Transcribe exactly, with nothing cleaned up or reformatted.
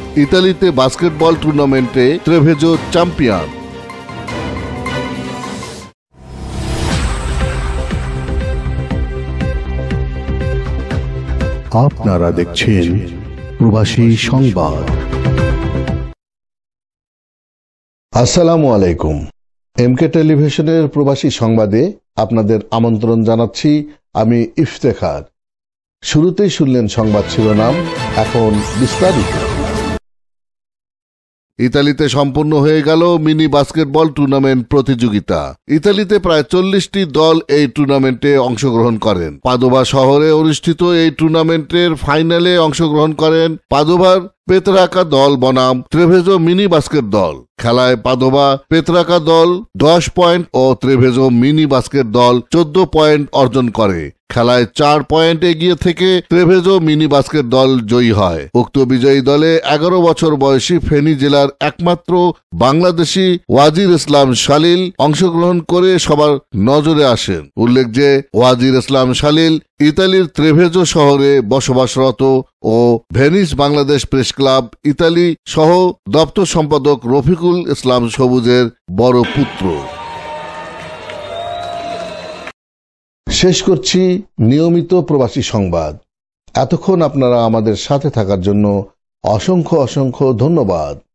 ইতালিতে বাস্কেটবল টুর্নামেন্টে ট্রেভেজো চ্যাম্পিয়ন। আপনারা দেখছেন প্রবাসী সংবাদ। আসসালামু আলাইকুম। এমকে টেলিভিশনের প্রবাসী সংবাদে আপনাদের আমন্ত্রণ জানাচ্ছি আমি ইফতেখার। শুরুতেই শুনলেন সংবাদ শিরোনাম, এখন বিস্তারিত। ইতালিতে সম্পন্ন হয়ে গেল মিনি বাস্কেটবল টুর্নামেন্ট প্রতিযোগিতা। ইতালিতে প্রায় চল্লিশটি দল এই টুর্নামেন্টে অংশগ্রহণ করেন। পাদোভা শহরে অনুষ্ঠিত এই টুর্নামেন্টের ফাইনালে অংশগ্রহণ করেন পাদোভার পেত্রাকা দল বনাম ট্রেভেজো মিনি বাস্কেট দল। খেলায় পাদোভা পেত্রাকা দল দশ পয়েন্ট ও ট্রেভেজো মিনি বাস্কেট দল চোদ্দ পয়েন্ট অর্জন করে। খেলায় চার পয়েন্ট এগিয়ে থেকে ট্রেভেজো মিনি বাস্কেট দল জয়ী হয়। উক্ত বিজয়ী দলে এগারো বছর বয়সী ফেনী জেলার একমাত্র বাংলাদেশি ওয়াজির ইসলাম শালিল অংশগ্রহণ করে সবার নজরে আসেন। উল্লেখ যে ওয়াজির ইসলাম শালিল ইতালির ট্রেভেজো শহরে বসবাসরত ও Venice Bangladesh press club Italy সহ দপ্তর সম্পাদক রফিকুল ইসলাম সবুজের বড় পুত্র। শেষ করছি নিয়মিত প্রবাসী সংবাদ। এতক্ষণ আপনারা আমাদের সাথে থাকার জন্য অসংখ্য অসংখ্য ধন্যবাদ।